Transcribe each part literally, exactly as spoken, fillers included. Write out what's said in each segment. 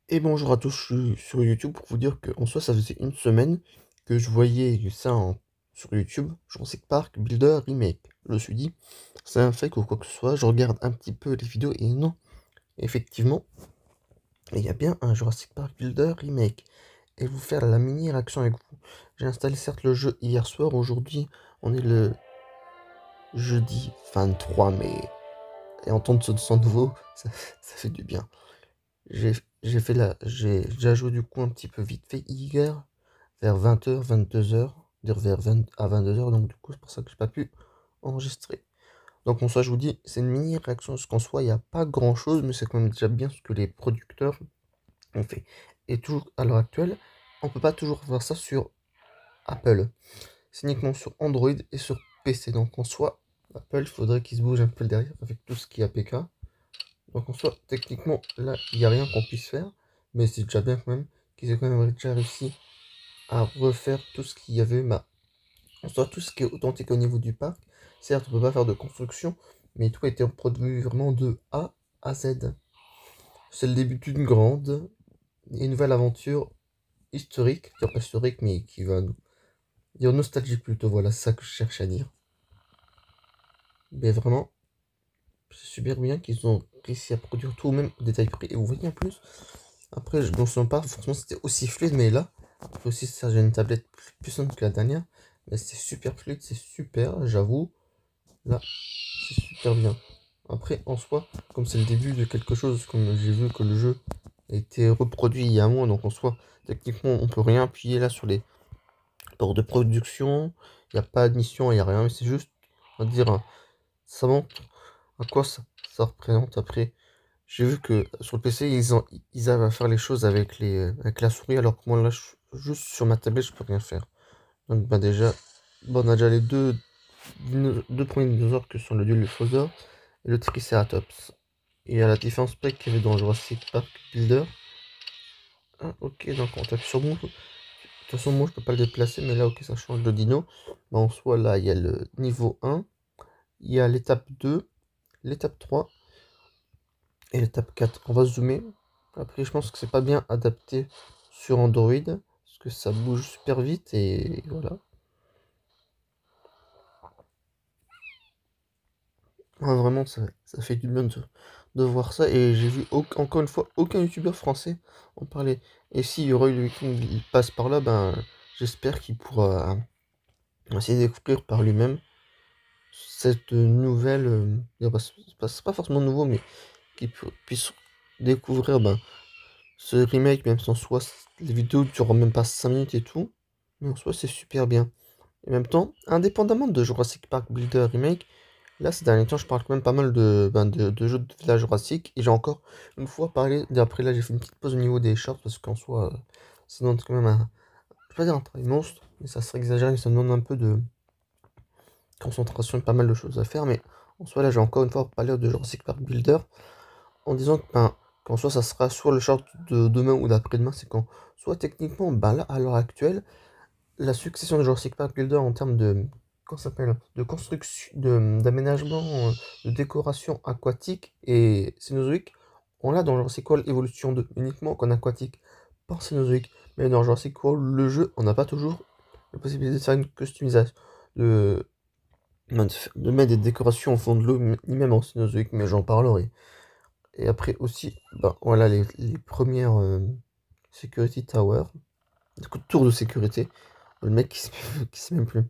Et bonjour à tous, je suis sur YouTube pour vous dire que en soi ça faisait une semaine que je voyais ça en- sur YouTube, Jurassic Park Builder Remake. Je me suis dit, c'est un fake ou quoi que ce soit, je regarde un petit peu les vidéos et non, effectivement, il y a bien un Jurassic Park Builder Remake. Et vous faire la mini réaction avec vous. J'ai installé certes le jeu hier soir, aujourd'hui on est le jeudi vingt-trois mai. Et entendre ce son nouveau, ça, ça fait du bien. J'ai j'ai fait la j'ai déjà joué du coup un petit peu vite fait hier vers vingt heures, vingt-deux heures, dire vers vingt à vingt-deux heures, donc du coup c'est pour ça que j'ai pas pu enregistrer. Donc en soi je vous dis, c'est une mini réaction parce qu'en soi il n'y a pas grand chose, mais c'est quand même déjà bien ce que les producteurs ont fait. Et toujours à l'heure actuelle, on peut pas toujours voir ça sur Apple. C'est uniquement sur Android et sur P C. Donc en soi, Apple, il faudrait qu'il se bouge un peu derrière avec tout ce qui est A P K. Donc en soi, techniquement, là, il n'y a rien qu'on puisse faire, mais c'est déjà bien quand même qu'ils aient quand même déjà réussi à refaire tout ce qu'il y avait, bah, en soi, tout ce qui est authentique au niveau du parc. Certes, on peut pas faire de construction, mais tout a été reproduit vraiment de A à Z. C'est le début d'une grande et nouvelle aventure historique, dire pas historique, mais qui va nous dire nostalgique plutôt, voilà, c'est ça que je cherche à dire. Mais vraiment, c'est super bien qu'ils ont réussi à produire tout, même au détail près. Et vous voyez en plus, après, je m'en souviens pas, forcément c'était aussi fluide, mais là, après aussi, ça, j'ai une tablette plus puissante que la dernière, mais c'est super fluide, c'est super, j'avoue, là, c'est super bien. Après, en soi, comme c'est le début de quelque chose, comme j'ai vu que le jeu a été reproduit il y a un mois, donc en soi, techniquement, on peut rien appuyer là sur les ports de production, il n'y a pas de mission, il n'y a rien, mais c'est juste, on va dire, hein, ça montre à quoi ça, ça représente après. J'ai vu que sur le P C, ils, ont, ils arrivent à faire les choses avec, les, avec la souris, alors que moi, là, je- juste sur ma tablette, je peux rien faire. Donc, bah, déjà, bon, on a déjà les deux, dino- deux premiers dinosaures que sont le Dilophosaure et le Triceratops. Et à la différence près qu'il y avait dans Jurassic Park Builder. Ah, ok, donc on tape sur moi. De toute façon, moi, je peux pas le déplacer, mais là, ok, ça change de dino. Bah, en soi, là, il y a le niveau un, il y a l'étape deux, l'étape trois et l'étape quatre. On va zoomer. Après, je pense que c'est pas bien adapté sur Android, parce que ça bouge super vite et voilà. Ouais, vraiment, ça, ça fait du bien de, de voir ça. Et j'ai vu au- encore une fois aucun youtubeur français en parler. Et si Roy le Viking il passe par là, ben j'espère qu'il pourra essayer de découvrir par lui-même cette nouvelle. Euh, dire, bah, c'est pas, c'est pas forcément nouveau, mais qu'il pu- puisse découvrir ben, ce remake, même si en soi les vidéos durent même pas cinq minutes et tout. Mais en soi, c'est super bien. Et en même temps, indépendamment de Jurassic Park Builder Remake, là ces derniers temps, je parle quand même pas mal de, ben, de, de jeux de village Jurassic. Et j'ai encore une fois parlé, après là j'ai fait une petite pause au niveau des shorts, parce qu'en soi, euh, ça demande quand même un, je vais pas dire un travail monstre, mais ça serait exagéré, mais ça demande un peu de concentration et pas mal de choses à faire. Mais en soi, là j'ai encore une fois parlé de Jurassic Park Builder, en disant que, ben, qu'en soi ça sera soit le short de demain ou d'après-demain, c'est quand, soit techniquement, ben là à l'heure actuelle, la succession de Jurassic Park Builder en termes de, comment ça s'appelle, de construction, de, d'aménagement, euh, de décoration aquatique et cénozoïque, on l'a dans Jurassic World Evolution deux, uniquement qu'en aquatique, pas en cénozoïque. Mais dans Jurassic World, le jeu, on n'a pas toujours la possibilité de faire une customisation, de, de mettre des décorations au fond de l'eau, ni même en cénozoïque, mais j'en parlerai. Et après aussi, bah, voilà les, les premières euh, Security Tower, du coup, tour de sécurité. Le mec qui sait, qui sait même plus.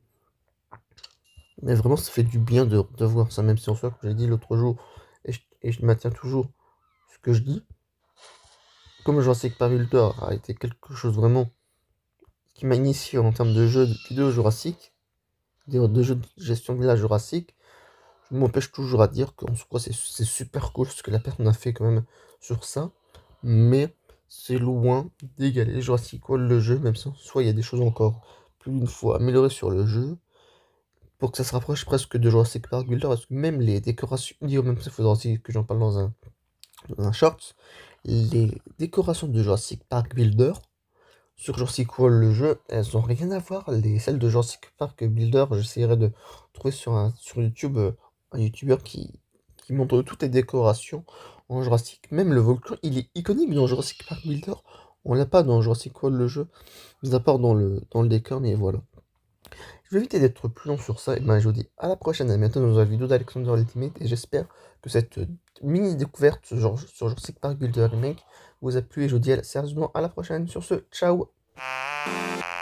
Mais vraiment, ça fait du bien de, de voir ça, même si en soi, comme j'ai dit l'autre jour, et je, et je maintiens toujours ce que je dis, comme Jurassic Park Builder a été quelque chose vraiment qui m'a initié en termes de jeux de vidéo Jurassic, de, de jeux de gestion de village Jurassic, je m'empêche toujours à dire qu'en soi, c'est c'est super cool ce que la personne a fait quand même sur ça, mais c'est loin d'égaler Jurassic World le jeu, même si en soi, il y a des choses encore plus d'une fois améliorées sur le jeu, pour que ça se rapproche presque de Jurassic Park Builder, parce que même les décorations, dire même ça, il faudra aussi que j'en parle dans un, dans un short, les décorations de Jurassic Park Builder, sur Jurassic World le jeu, elles ont rien à voir, les, celles de Jurassic Park Builder, j'essaierai de trouver sur, un, sur YouTube euh, un YouTuber qui, qui montre toutes les décorations en Jurassic. Même le volcan, il est iconique dans Jurassic Park Builder. On l'a pas dans Jurassic World le jeu, mis à part dans le, dans le décor, mais voilà. Je vais éviter d'être plus long sur ça, et ben je vous dis à la prochaine, à bientôt dans la vidéo d'Alexander Ultimate, et j'espère que cette euh, mini découverte sur, genre, sur Jurassic Park Builder Remake vous a plu, et je vous dis à- sérieusement à la prochaine. Sur ce, ciao!